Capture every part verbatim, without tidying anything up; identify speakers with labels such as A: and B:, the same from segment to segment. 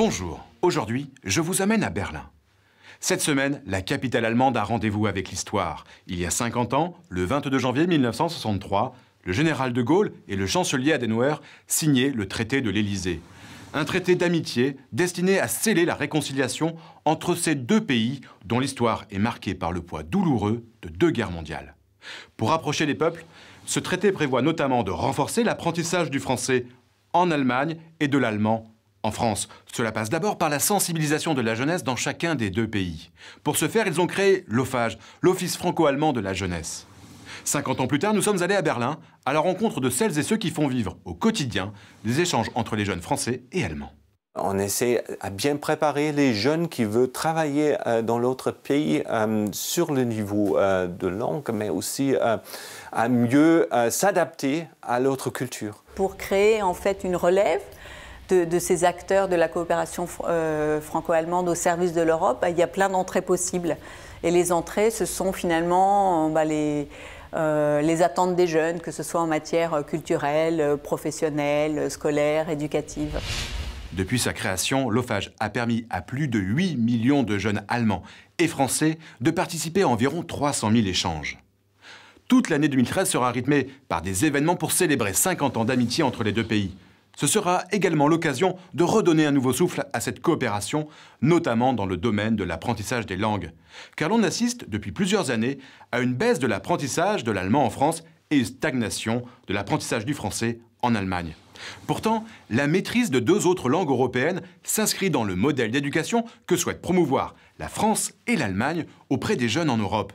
A: Bonjour, aujourd'hui, je vous amène à Berlin. Cette semaine, la capitale allemande a rendez-vous avec l'histoire. Il y a cinquante ans, le vingt-deux janvier mille neuf cent soixante-trois, le général de Gaulle et le chancelier Adenauer signaient le traité de l'Élysée. Un traité d'amitié destiné à sceller la réconciliation entre ces deux pays dont l'histoire est marquée par le poids douloureux de deux guerres mondiales. Pour rapprocher les peuples, ce traité prévoit notamment de renforcer l'apprentissage du français en Allemagne et de l'allemand en France. Cela passe d'abord par la sensibilisation de la jeunesse dans chacun des deux pays. Pour ce faire, ils ont créé l'OFAGE, l'Office franco-allemand de la jeunesse. cinquante ans plus tard, nous sommes allés à Berlin, à la rencontre de celles et ceux qui font vivre au quotidien les échanges entre les jeunes français et allemands.
B: On essaie à bien préparer les jeunes qui veulent travailler euh, dans l'autre pays euh, sur le niveau euh, de langue, mais aussi euh, à mieux euh, s'adapter à l'autre culture.
C: Pour créer en fait une relève de, de ces acteurs de la coopération euh, franco-allemande au service de l'Europe, bah, il y a plein d'entrées possibles. Et les entrées, ce sont finalement bah, les... Euh, les attentes des jeunes, que ce soit en matière culturelle, professionnelle, scolaire, éducative.
A: Depuis sa création, l'OFAGE a permis à plus de huit millions de jeunes allemands et français de participer à environ trois cent mille échanges. Toute l'année deux mille treize sera rythmée par des événements pour célébrer cinquante ans d'amitié entre les deux pays. Ce sera également l'occasion de redonner un nouveau souffle à cette coopération, notamment dans le domaine de l'apprentissage des langues. Car l'on assiste depuis plusieurs années à une baisse de l'apprentissage de l'allemand en France et une stagnation de l'apprentissage du français en Allemagne. Pourtant, la maîtrise de deux autres langues européennes s'inscrit dans le modèle d'éducation que souhaitent promouvoir la France et l'Allemagne auprès des jeunes en Europe.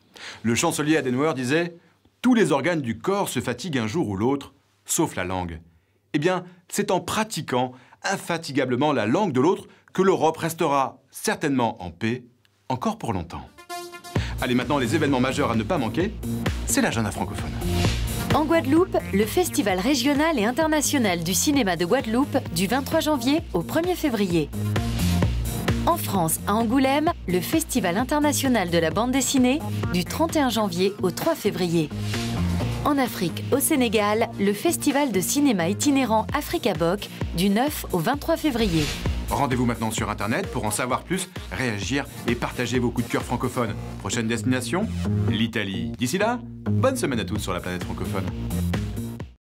A: Le chancelier Adenauer disait « Tous les organes du corps se fatiguent un jour ou l'autre, sauf la langue ». Eh bien, c'est en pratiquant infatigablement la langue de l'autre que l'Europe restera certainement en paix, encore pour longtemps. Allez, maintenant, les événements majeurs à ne pas manquer, c'est l'agenda francophone.
D: En Guadeloupe, le Festival régional et international du cinéma de Guadeloupe du vingt-trois janvier au premier février. En France, à Angoulême, le Festival international de la bande dessinée du trente et un janvier au trois février. En Afrique, au Sénégal, le festival de cinéma itinérant Africaboc du neuf au vingt-trois février.
A: Rendez-vous maintenant sur Internet pour en savoir plus, réagir et partager vos coups de cœur francophones. Prochaine destination, l'Italie. D'ici là, bonne semaine à tous sur la planète francophone.